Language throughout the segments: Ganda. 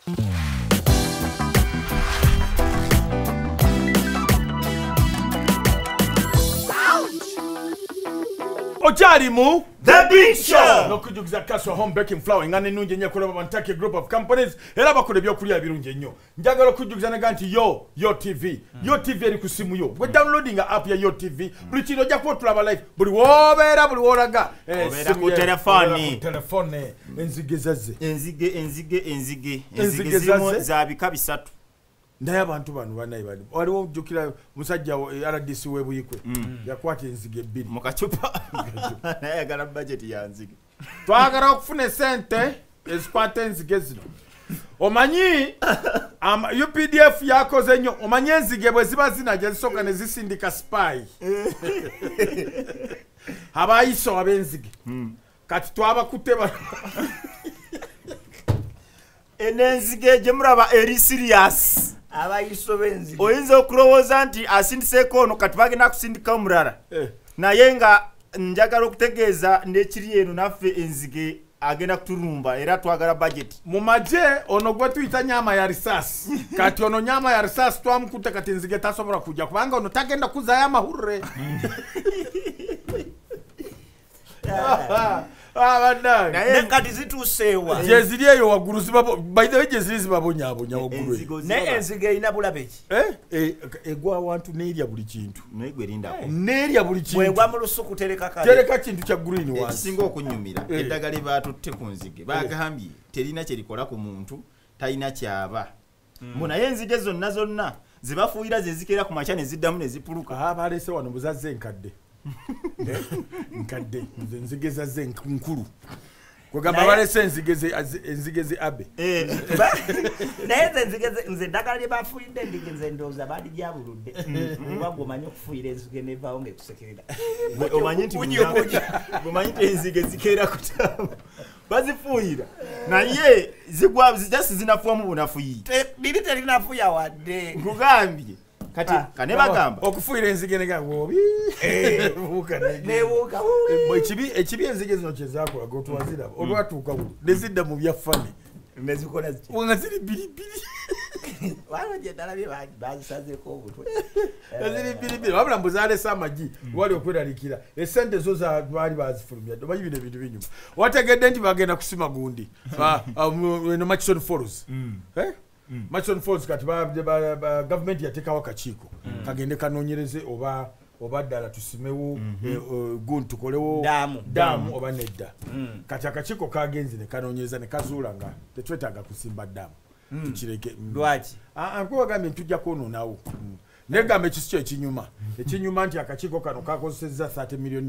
Ocharimu The Big Show. No kujugiza kaso home baking flour ngane nunje nya kulaba bantake group of companies era bakole byokulya birunje nnyo njagala kujugiza naganti yo TV yo TV eri kusimu yo we downloading app ya yo TV buli kino ja kwotulaba live buli wobera buli wolaga ku telefone enzige zirimo zabika bisatu naye abantu bano banayi bali waliwo jukira musajja RDC webuyikwe yakwata enzige ebbiri mu kacupa naye agala budget ya nzige twagala okufuna sente ezikwata enzige zino omanyi UPDF yakoze nnyo omanyi enzige bwe ziba zinajja zisooka ne zisindika spy abayiso ab'enzige kati twabakutte enenzige gye muraba eri serious abayiso b'enzige oyinza okulowooza nti asindiseko ono kati bagenda kusindika omulala naye nga njagala okutegeeza n'ekiri eno naffe enzige agenda kutulumba era twagala budget mu maje ono gwe tuyita nyama ya risasi kati ono nyama ya risasi twamukutte kati enzige tasobola kujja kubanga ono tagenda kuzayo amahurre naye kati zituuseewa jeziri eyo waggulu zibabo jeziri zibabonyabonya waggulu naye enzige erina bulabe ki egwa awantu n'erya buli kintu n'erya buli kintu bwegwa mu lusuku tereka kintu kya green wansi ekisinga okunyumira eddagala baatutte ku nzige bagambye terina kye likola ku muntu talina kyaba naye enzige zonna zebafuuyira ze zikeera ku makya ne ziddamu ne zipuluka baleese wano buzazze enkadde nzige zazze nkulu kwegamba balese enzige ze abe naye nze eddagala lye bafuuyidde endige nze ndowooza baali gyabuludde kubanga omanyi okufuuyira enzige nevaawo ng'ekusekerera omanyi nti enzige zikeera kutaba bazifuuyira naye zijasi zinafuwamu bunafuyi liri terinafuya wadde nkugambye kati kane bagamba okufuuyira enzige negawobi nebuuka ekibi enzige zino kyezakola gotwaziraba olwatuuka bulu nezidda mu byafane nezikola nga ziri biribiri waliwo gye ndalabye bazisazeko obutwe ziri biribiri wabula mbu zalese amagi wali okweralikira esente zo baali bazifulumya omanyi bino ebintu binyuma wategedde nti bagenda kusima gundi no Machison Falls Machison Falls kati government yateekawo akakiiko kagende kanoonyereze oba ddala tusimewo gundi tukolewo daamu oba nedda kati akakiiko kagenze ne kanoonyereza ne kazuula nga tetwetaaga kusimba ddaamu tukireke lwaki nkubagambye ntujja kwononawo negamba ekisi ekinyuma nti akakiiko kano kakozesezza $30 million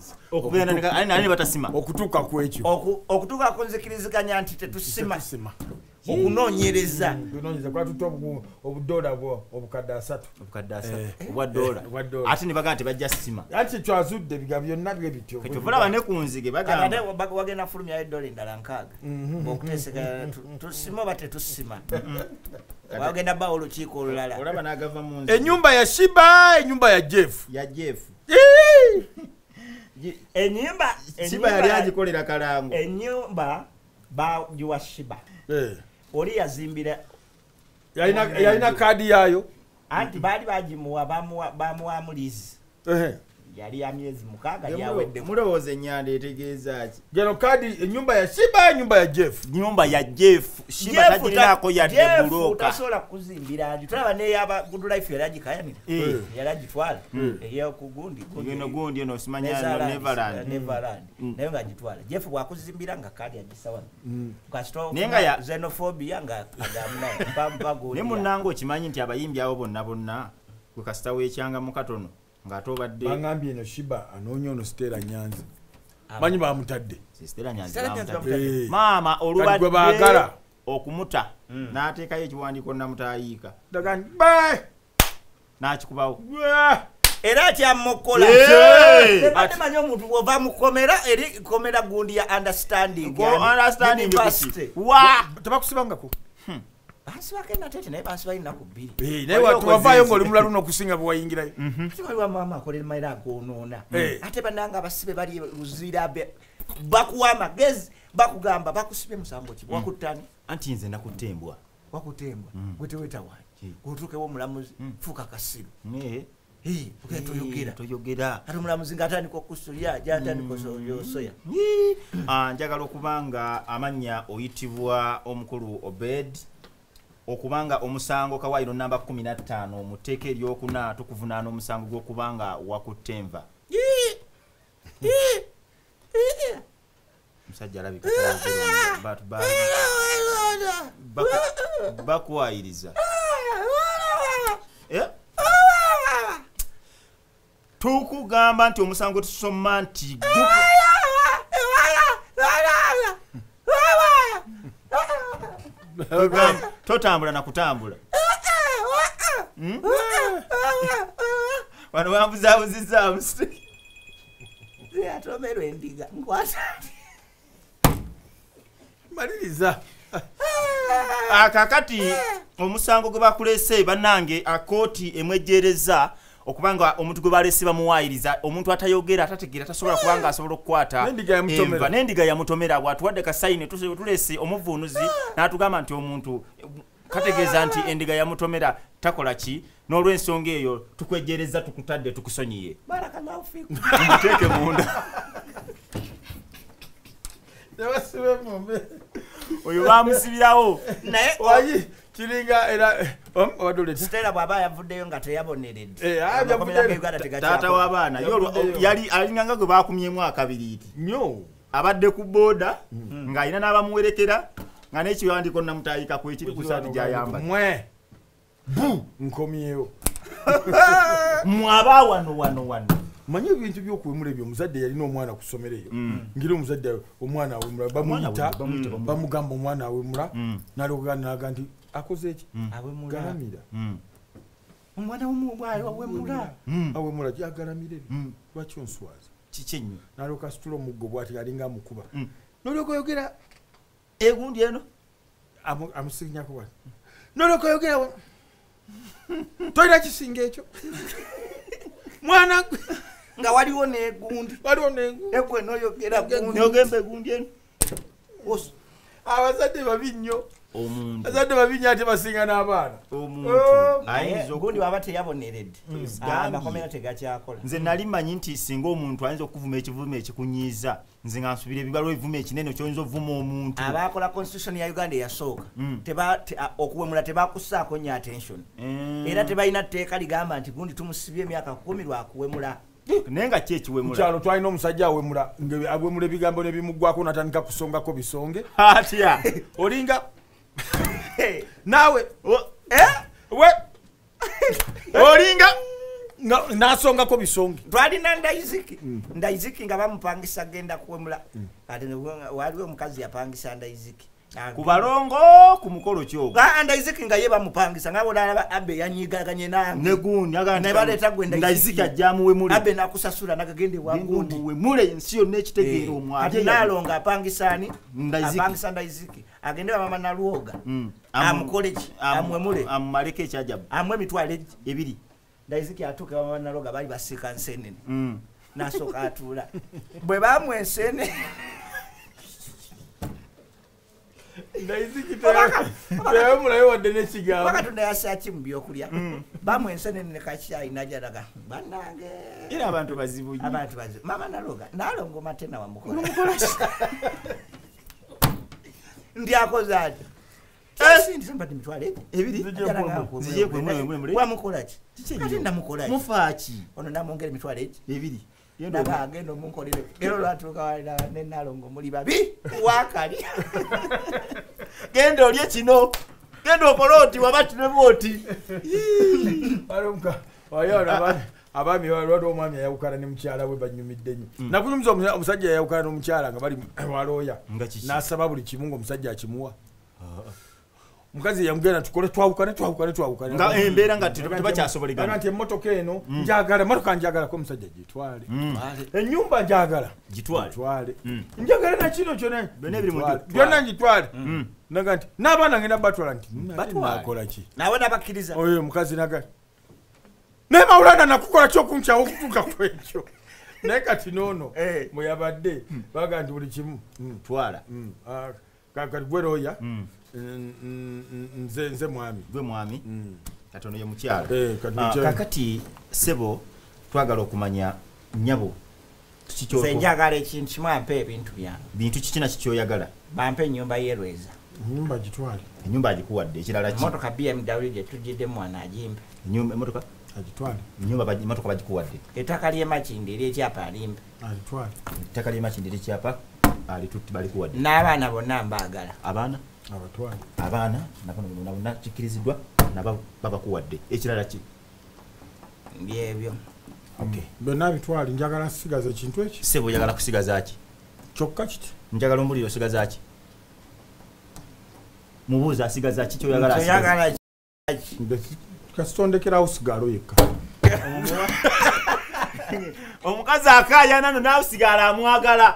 okutuuka ku ekyo okutuuka ku nzikiriziganya nti tetusima okunoonyereza kwatuta obudola obukadde 3 obwa dola ate ne bagamba tebajja sima anti twazudde biga byonna byebityo tulaba ne ku nzige bagamba wagenda fulumyayo dola endala 6 okuteeseka tusima oba tetusima wagenda bawo olukiiko olulala olaba n'agava mu nzige ennyumba ya Shiba ennyumba ya Jeff ennyumba yali agikolera kalango ennyumba bagiwa Shiba oli yazimbira yalina kaadi yayo anti baali bagimuwa bamuwamulizi yali ya myezi 6 yawedde mulowooza ennyanda etegeeza ki geno kaadi ennyumba ya Shiba ennyumba ya Jeff Shiba tagirinaako yadde buloka tasobola kuzimbira nti tulaba neyaba Good Life yali agikayanira yali agitwala eyokugundi gundi eno osimanya Neverland naye nga agitwala Jeff bwakuzimbira nga kaadi agisawa naye xenophobia nga agamunayo ne munnange okimanyi nti abayimbi abo bonna gwe kasita weekyanga mu katono ng'atobadde bangambye eno Shiba anoonya ono Stella Nyanzi manyi bamutadde Stella Nyanzi maama olubadde baagala okumuta n'ateekayo ekiwandiiko namutayiika n'akikubawo era akyamukola ate manyi omuntu bw'ova mu komera eri komera gundi ya understanding tebakusibangako bansi bakenda tete naye bansi balina ku 2 naye watuwavaayo ng'oli mulalu n'okusinga bwe wayingirayo ati waliwo maama akolera mayira agoonoona ate bannanga abasibe bali luzira bakuwa amagezi bakugamba bakusibye musango ki wakutani anti nze nakutembwa wakutembwa gweteweta wange gutukewo omulamuzi fuuka kasiru toyogera ate omulamuzi ngaatandika okusulya gyatandika osoya njagala okubanga amannya oyitibwa omukulu Obed okubanga omusango kawairo namba 15 mu tteeka eryokuna tukuvunaana omusango gw'okubanga wakutenva musajja alabika bakwayiriza tukugamba nti omusango tusoma nti totambula nakutambula wano wambuzabuzizaamu atomerwa endiga nkwata maliriza kakati omusango gwe bakulese bannange akooti emwejjereza okubanga omuntu gwe balese bamuwayiriza omuntu atayogera atategeera tasobola kubanga asobola okukwata enva n'endiga yamutomera bwatuwadde kasayini tulese omuvuunuzi n'atugamba nti omuntu kategeeza nti endiga yamutomera takola ki n'olw'ensonga eyo tukwejjereza tukutadde tukusonyiye umuteeke munda oyo bamusibirawo naye wayi kiringa era Stella bw'aba yavuddeyo nga teyaboneredde taata w'abaana yali alinganga gwe baakumyemu akabiriiti nnyo abadde ku booda ng'alina n'abamuwerekera nga n'ekiwandiiko namutayikako ekiri ku saati gy'ayambala mwe nkomyewo mwaba wano manyi ebintu by'okuwemula ebyo omuzadde yalina omwana ku ssomero eyo ngira omuzadde omwana awemula bamuyita bamugamba omwana awemula n'aloganaga nti akoze eki galamira omwana w'omubwayo awemula gyagalamira ebyo lwaki onswaza kiki ennyo n'alyoka asitula omuggo bw'ati alinga amukuba n'olyoka oyogera egundi eno amusinyako bwati n'olyoka oyogera tolina kisinga ekyo mwana nga waliwo n'egundi egwe n'oyogera n'ogemba egundi eno abazadde babi nnyo abazadde babi nnyo ate basinga n'abaana gundi waba teyaboneredde amakomera tegakyakola nze nali manyi nti singa omuntu ayinza okuvuma ekivume ekikunyiiza nze nga nsubira ebibalwa ebivume ekinene kyoyinza ovuma omuntu abakola constitution ya Uganda eyasooka okuwemula tebakussaako nnyo attention era tebalina tteeka ligamba nti gundi tumusibye emyaka 10 lwakuwemula naye nga ki ekiwemula mukyalo twalina omusajja awemula awemula ebigambo nebimuggwako natandika kusongako bisonge atya olinga naawe olinga nasongako bisonge twalina ndayiziki nga bamupangisa genda kuwemula ate waliwo omukazi yapangisa ndayiziki ku balongo ku mukolo kyogo ndayiziki nga ye bamupangisa nga bolaba abe yanyigaganye nange negundi nebaleta gwe ndayiziki ajjamu wemule abe nakusasula nagagende wagundi wemule ensi yonna ekitegeera omwali ate nalonga apangisani apangisa ndayiziki agende bamama naluoga amukole ki amwemule amumaleko ekyajabu amwe emitwalo ebiri ndayiziki atuuke bamama naluoga bali basiika nsenene nasooka atuula bwe bamwe ensene ndayizikiteyamulayo wadde nekigambo bakatonda yasaki mu byokulya bamwe ensenene ne kakyayi najalaga bannange era abantu bazibu mama naloga nalongoma tena wamukola ndi akoze ati sindisambadde mitwale ebiri ziye kwemule wamukola ki kati ndamukola ki mufaaki ono namwongera emitwale eki ebiri ndaga agenda omunkolere ero lwatuuka walina nenalongo muli babi wakali genda olye kino genda okole oti waba tineba oti abaami lwali omwami ayawukana ne mukyala we banyumidde nnyo nakunyumiza omusajja yayawukana n'omukyala nga bali walooya n'asaba buli kimu ng'omusajja akimuwa mukazi yamugenda tukole twawukane nga embeera nga tebakyasobolegana nti emmotoka eno njagala motoka njagala ko omusajja gitwale ennyumba njagala gitwale njagala nakino kyona byonna ngitwale naga nti n'abaana ngenda batwala nti nakola ki nawe nabakkiriza oyo mukazi naga naye mawulana nakukola kyokunkyawo okutuuka kwekyo naye kati noono mweyabadde baga nti buli kimu twala kati gwe looya nze mwami gwe mwami katono ye mukyala kakati sebo twagala okumanya nyabo nze njagala ekintu kimu ampe ebintu byange bintu kikina kikyoyagala bampe ennyumba yerweza ennyumba agitwale ennyumba agikuwadde ekirala ki motoka BMW gye tujjidde mwana agimpe ennyumba emotoka agitwale ennyumba emotoka bagikuwadde ettaka ly'emakindi ery'ekyapa alimpe agitwale ettaka ly'emakindi ery'ekyapa alitutti balikuwadde n'abaana bonna mbaagala abaana abatwale abaana nabona kikkiriziddwa naba babakuwadde ekirala ki byebyo byonna bitwale njagala nsigaza ekintu eki sebo oyagala kusigaza ki kyokka kiti njagala omuliro osigaza ki mubuuza asigaza ki kyoyagala kasitondekerawo sigalo yekka omukazi akaayana no naawe sigala amwagala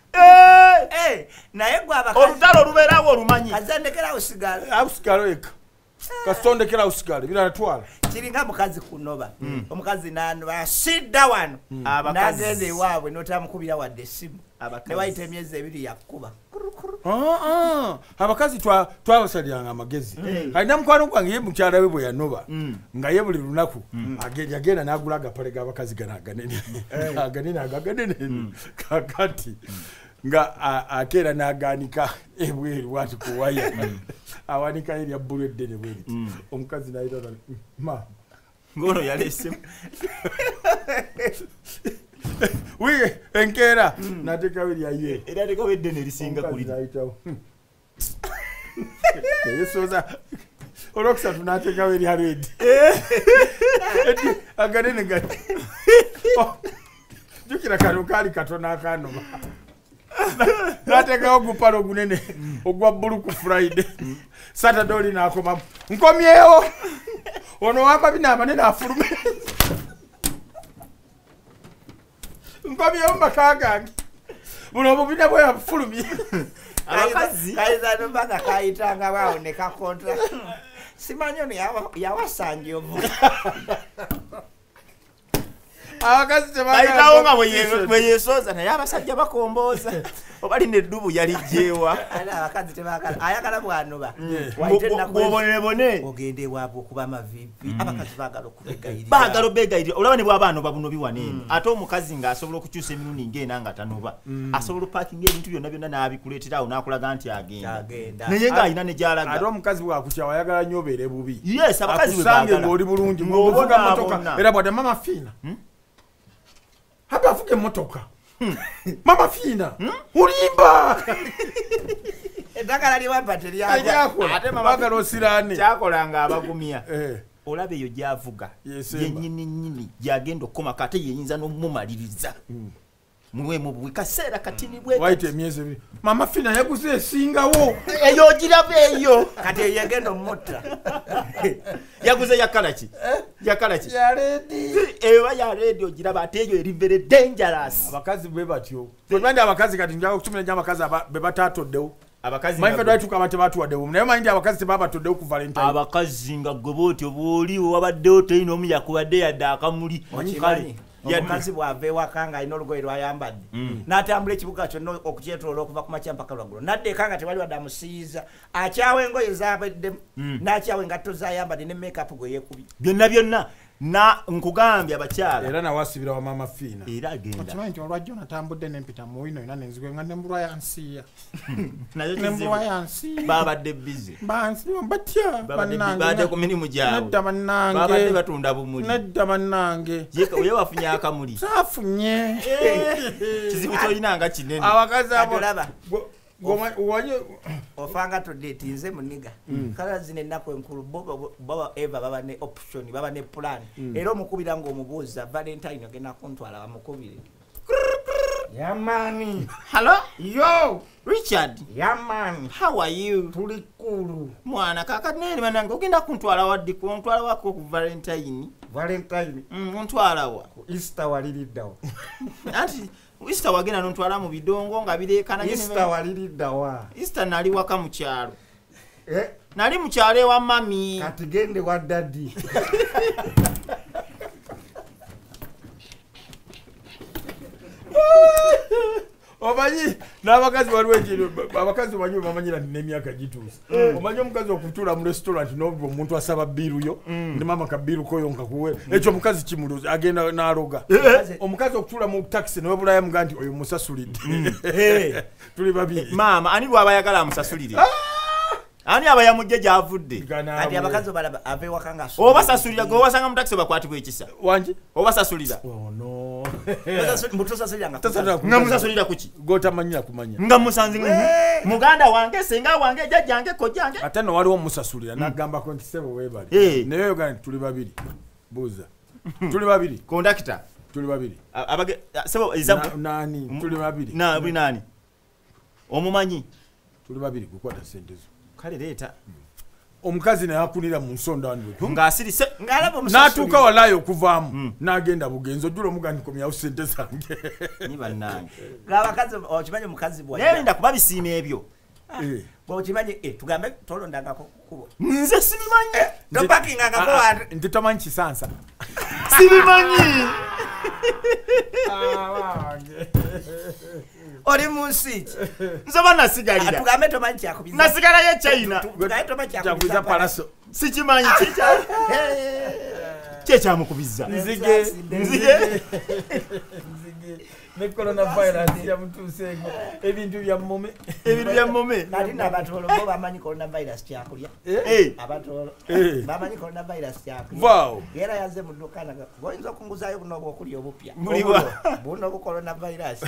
naye gwe olutalo olubeerawo olumanyi kazandekerawo sigalo awo sigalo yekka kasitondekerawo sigalo biratwala kiringa mukazi kunoba omukazi nanoba sidda wano nagenda ewaabwe notamukubira wadde essimu newayita emyezi 2 yakkuba abakazi twabasaliranga amagezi alina mukwano gwange ye mukyala we bwe yanoba nga ye buli lunaku yagenda n'agula agapale g'abakazi gano aganene kakati nga akeera n'agaanika ebweru wati kuwaya awanika erya bbulu eddene bweriti omukazi nayita ma ngono yalesemu wiye enkeera nateekawo eryaye era atekawo eddene erisinga kulirayitawo yesoza olwokusatu nateekawo erya redi aganene gati jukira kano kaali katono akanoma nateekawo gupalo ogunene ogwa bbulu ku Friday Saturday oli n'akomamu nkomyewo ono wamba bina amanene afulume nkomyewo mumaka gange buno obubina bwe yafulumye abakazi kayizano mpaka kayitanga bawo ne kakontra simanyi ono yawasanga ovuga abakazi bayitawo nga bwe yeesooza naye abasajja bakombooza oba lina eddubu yalijjeewa abakazi tebagala ayagala bwanoba bwobonebone ogende ewaabwe okuba amavivi abakazi bagala obegayirira olaba ne bwaba anoba buno biwaneeno ate omukazi ng'asobola okukyusa emirundi ng'ena nga tanoba asobola opaakinga ebintu byonna byonna n'abikuleeterawo n'akulaga nti agenda naye ng'alina ne gy'alaga ate omukazi bwakukyawa ayagala nnyo obeere bubi yes abakazi akusange ng'oli bulungi ng'ovuga motoka era bwadde mama fiina hapa avuga emotoka mama fiina ulimba eddagala liwampa ate bagala osiraane kyakolanga abagumya olaba eyo gy'avuga yennyini gy'agenda okukomako ate yeyinza n'omumaliriza muwe kaseera katini bwe waita emyezi 2 mama fiina yaguze esingawo eyo ogiraba eyo kati eyo yagenda omutta yaguze yakalaki yaredi eba ya radio ogiraba ate eyo eri very dangerous abakazi bwe batyo bwebandi abakazi kati njaga kutumira nyo abakazi be batatoddewo abakazi manyi fedwa tuka abate batwaddewo naye manyi abakazi tebabatoddewo ku Valentine abakazi nga gwe bw'oliwo wabaddewo teyina omu yakubadde yadde akamuli kale omukazi bw'ava ewaka nga alina olugoye lwayambadde n'atambula ekibuga kyonna okukyetoloola okuva ku makya mpaka lwaggulo n'addeeka nga tewali wadde amusiiza akyawa engoye zaabeddemu n'akyawa engatto zayambadde ne make-up gwe yeekubye byonna na nkugambye abakyala era nawasibira wa mama fiina era agenda okimanyi nti olwajjo natambudde nempita mu wino ina nenzigwe nga nembulwa yansiya nembulwa yansi babadde bize batya babadde ku mirimu gyabwe nedda bannange babadde batunda bumuli nedda bannange oye wafunye akamuli saafunye kizibu kyolina nga kinene abakazi abo ofanga todde nze muniga kala zino ennaku enkulu baba eva baba ne option baba ne plan era omukubira ng'omubuuza Valentine ogenda kuntwala bamukubire yamani hello yo Richard yamani how are you tuli kulu mwana kakatnene manange ogenda kuntwala waddi kuntwala wako ku Valentine untwala wa Easter waliriddawo anti Easter wagenda nontwala mu bidongo nga bireekana Easter waliriddawa Easter nali waka mu kyalo nali mu kyalo ewa mami kati gende wa daddy omanyi n'abakazi waliwo ekiro abakazi omanyi bamanyira nti n'emyaka gituuse omanyi omukazi okutuula mu restaurant n'oba omuntu asaba bbiiru yo ne maama kabbiiru koyo nkakuwe ekyo omukazi kimuluzi agenda n'aloga omukazi okutuula mu taxi ne webulayo muga nti oyo musasulidde tuli babiri maama ani lwaba ayagala amusasulire ani aba yamujje gy'avudde ati abakazi balaba ave wakanga oba sasulira gwe wasanga mu taxi bakwatibwa ekisa wangi oba sasulira nga musasulira kuki gotamanyira kumanya nga musanzi muganda wange senga wange jjajjange kojjange ate no waliwo musasulira n'agambako nti sebo weebale naye oyogala nti tuli babiri buuza tuli babiri kondakita tuli babiri sebo nani tuli babiri buli nani omumanyi tuli babiri gukwata sente zo kale leeta omukazi naye akulira mu nsonda ndwe ng'asirise n'atuuka walaayo okuvaamu n'agenda bugenzi ojjula omugani komyawo sente zange ni bannange ng'abakazi okimanyi omukazi nerinda kuba bisiima ebyo bwokimanyi tugambe tolondangako kubo nze sibimanyi topakingangako nti tomanyi kisansa sibimanyi oli mu nsi ki nsoba nasigalira tugambe tomanyi kyakubiza nasigalayo China tugambe tomanyi kyakubiza palaso sikimanyi kyekyamukubiza nzige ne coronavirus yamutuuseeko ebintu bya mmome kati n'abatoolo bo bamanyi coronavirus kyakulya abatoolo bamanyi coronavirus kyakulya era yaze mu dduka naga oyinza okunguzaayo buno obwokulya obupya buno bu coronavirus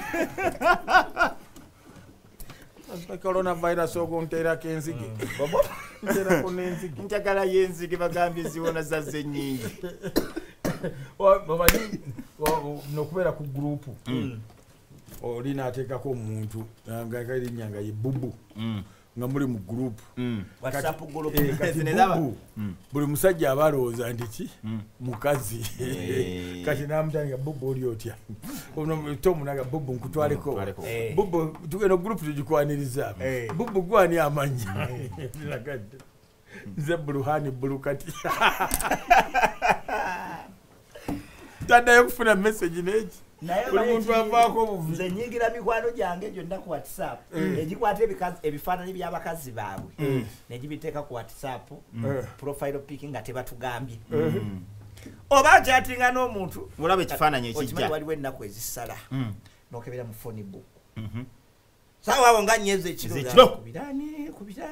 coronavirus ogonteerako enzige nteerako n'enzige njagala y'enzige bagambye ziwona zazze nnyingi omanyi nokubeera ku gurupu oli n'ateekako omuntu erinnya nga ye bubu nga muli mu gurupu buli musajja aba alowooza nti ki mukazi kati namutanga bubu oli otya tomunaga bubu nkutwaleko bubu tugenda gurupu tugikwaniriza bubu gwani amanya nze buluhani bulukati taddayo kufuna message neki buli muntu avaako obuvi nze nyingira mikwano gyange gyonna ku whatsapp egikwata ebifaananyi by'abakazi baabwe negibiteeka ku whatsapp profile picking nga tebatugambye oba kyatinga n'omuntu olaba ekifaananyi ekijja waliwo ennaku ezisala nokebera mu phone book sawa awo nga nyezo ekiro kubirani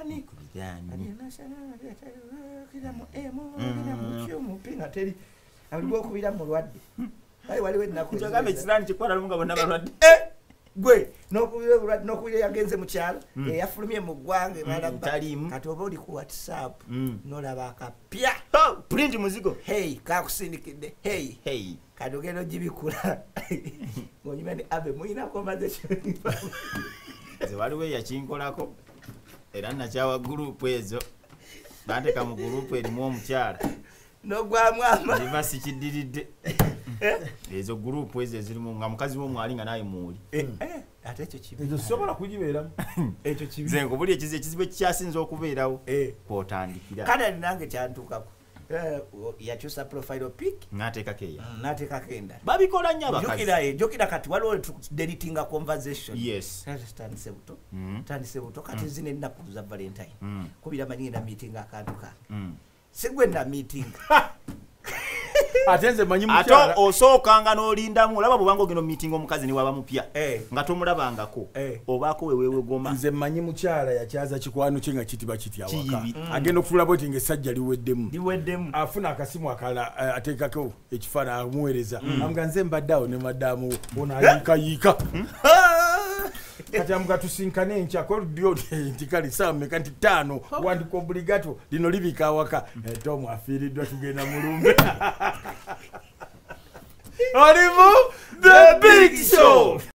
pinga teri aliwo kubira mu lwadde waliwo ennaku njagambe ekisirani kikwala lumunga bonna balwadde gwe nokubira yagenze mu kyalo yafulumye mu ggwanga taliimu kati oba oli ku whatsapp nolaba akapya print muzigo kakusindikidde kati ogenda ogibikula ng'onyuma ni abe muyinako maze ze waliwo eyakinkolako era nakyawa gurupu ezo banteka mu gurupu erimu omukyala nogwamwama liva sikidiridde ezo gurupu ezo ezirimu nga mukazi w'omwali nga naye muuli ate ekyo ezo sobola kugibeeramu ekyo kibi nze nkubuli ekizibu ekikyasinza okubeerawo kwotandikira kale nange kyantuukako yakyusa profile pic n'ateekako eya n'ateekako endala babikola nnyo abakazi jokira kati waliwo deletinga conversation yes tandise buto kati zino ennaku za valentine kubira manyinda meeting akantu kange sigwe na meeting ate nze manyi mukyala ate osookanga n'olindamu olaba bwobanga ogenda meeting omukazi niwaba mupya nga tomulabangako obaako wewewe goma nze manyi mukyala yakyaza kikwano kye nga kitiba kitya waka agenda okutula bweti ng'essajja liweddemu afuna akasimu akala ateekako ekifaana amuweereza amuga nze mbaddeawo ne maddamu ono ayiikayiika kati amuga tusinkane enkya koldio nti kale saa mmeka nti 5 wandika obligato lino libika awaka tomu afiiriddwa tugenda mulumbe olimu the big show